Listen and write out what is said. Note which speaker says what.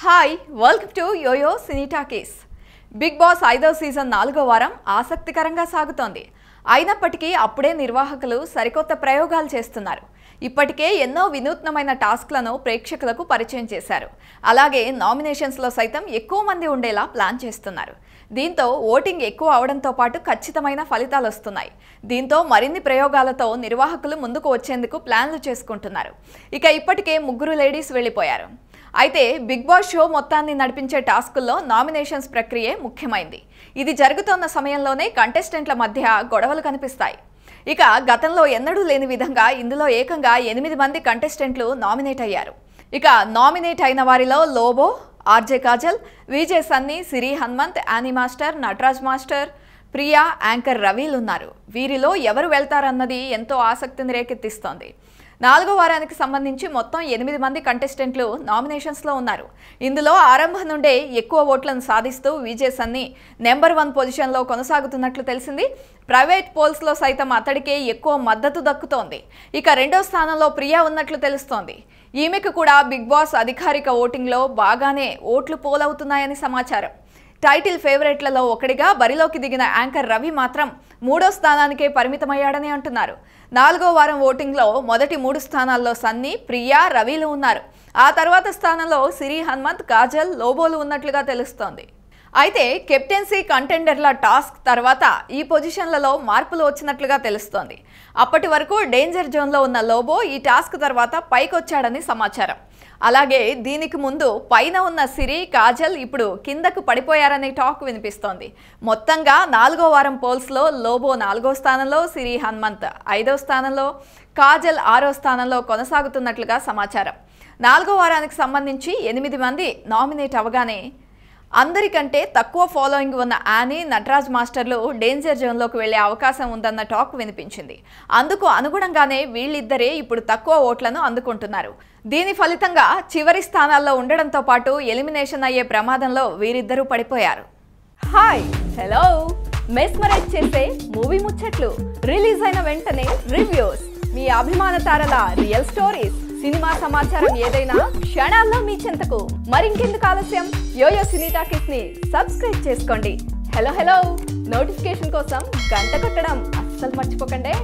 Speaker 1: Hi welcome to YoYo cine talkies. Bigg Boss 5వ season 4వ వారం ఆసక్తికరంగా సాగుతోంది. అయినప్పటికీ అప్పుడే నిర్వాహకులు సరికొత్త ప్రయోగాలు చేస్తున్నారు. ఇప్పటికే ఎన్నో వినూత్నమైన టాస్క్లను ప్రేక్షకులకు పరిచయం చేశారు. అలాగే నామినేషన్స్లో సైతం ఎక్కువ మంది ఉండేలా ప్లాన్ చేస్తున్నారు. దీంతో ఓటింగ్ ఎక్కువ అవడంతో పాటు ఖచ్చితమైన ఫలితాలు వస్తున్నాయి. దీంతో మరిన్ని ప్రయోగాలతో నిర్వాహకులు ముందుకు వచ్చేందుకు ప్లాన్లు చేసుకుంటున్నారు. ఇక ఇప్పటికే 3 లేడీస్ వెళ్ళిపోయారు. అయితే బిగ్ బాస్ షో మొత్తాన్ని నడిపించే టాస్కుల్లో నామినేషన్స్ ప్రక్రియే ముఖ్యమైంది. ఇది జరుగుతున్న సమయంలోనే కంటెస్టెంట్ల మధ్య గొడవలు కనిపిస్తాయి. ఇక గతంలో ఎన్నడూ లేని విధంగా ఇందులో ఏకంగా 8 మంది కంటెస్టెంట్లు నామినేట్ అయ్యారు. ఇక నామినేట్ అయిన వారిలో Lobo, RJ Kajal, VJ Sunny, Siri Hanumanth, Annie master, Nataraj master, Priya, anchor రవిలు ఉన్నారు. వీరిలో ఎవరు వెళ్తారన్నది ఎంతో ఆసక్తిని రేకెత్తిస్తోంది. 4వ వారానికి సంబంధించి మొత్తం 8 మంది కంటెస్టెంట్లు నామినేషన్స్లో ఉన్నారు. ఇందులో ఆరంభం నుండే ఎక్కువ ఓట్లను సాధిస్తూ విజే సన్నీ నెంబర్ 1 పొజిషన్లో కొనసాగుతున్నట్లు తెలిసింది. ప్రైవేట్ పోల్స్లో సైతం అతడికే ఎక్కువ మద్దతు దక్కుతోంది. ఇక 2వ స్థానంలో ప్రియా ఉన్నట్లు తెలుస్తోంది. ఈమెకు కూడా బిగ్ బాస్ అధికారిక ఓటింగ్లో బాగానే ఓట్లు పోలవుతున్నాయని సమాచారం. టైటిల్ ఫేవరెట్లలో ఒకటిగా బరిలోకి దిగిన యాంకర్ రవి మాత్రం 3వ స్థానానికే పరిమితమయ్యాడని అంటున్నారు. 4వ వారం ఓటింగ్లో మొదటి 3 స్థానాల్లో సన్నీ, ప్రియా, రవిలు ఉన్నారు. ఆ తర్వాత స్థానంలో సిరి హనుమంత్, కాజల్, లోబోలు ఉన్నట్లుగా తెలుస్తోంది. అయితే కెప్టెన్సీ కంటెండర్ల టాస్క్ తర్వాత ఈ పొజిషన్లలో మార్పులు వచ్చినట్లుగా తెలుస్తోంది. అప్పటి వరకు డేంజర్ జోన్లో ఉన్న లోబో ఈ టాస్క్ తర్వాత పైకొచ్చాడని సమాచారం. అలాగే దీనికి ముందు పైన ఉన్న సిరి, కాజల్ ఇప్పుడు కిందకు పడిపోయారనే టాక్ వినిపిస్తోంది. మొత్తంగా 4వ వారం పోల్స్లో లోబో 4వ స్థానంలో, సిరి హనుమంత్ 5వ స్థానంలో, కాజల్ 6వ స్థానంలో కొనసాగుతున్నట్లుగా సమాచారం. 4వ వారానికి సంబంధించి 8 మంది నామినేట్ అవగానే అందరికంటే తక్కువ ఫాలోయింగ్ ఉన్న యానీ, నటరాజ్ మాస్టర్లు డేంజర్ జోన్లోకి వెళ్లే అవకాశం ఉందన్న టాక్ వినిపించింది. అందుకు అనుగుణంగానే వీళ్ళిద్దరే ఇప్పుడు తక్కువ ఓట్లను అందుకుంటున్నారు. దీని ఫలితంగా చివరి స్థానాల్లో ఉండడంతో పాటు ఎలిమినేషన్ అయ్యే ప్రమాదంలో వీరిద్దరూ పడిపోయారు. హాయ్ హలో మెస్మరైజ్ చేసే మూవీ ముచ్చట్లు, రిలీజ్ అయిన వెంటనే రివ్యూస్, మీ అభిమాన తారల రియల్ స్టోరీస్, సినిమా సమాచారం ఏదైనా క్షణాల్లో మీ చెంతకు. మరింకెందుకు ఆలస్యం, యోయో సినీ టాకీస్ ని సబ్స్క్రైబ్ చేసుకోండి. హలో నోటిఫికేషన్ కోసం గంట కొట్టడం అస్సలు మర్చిపోకండి.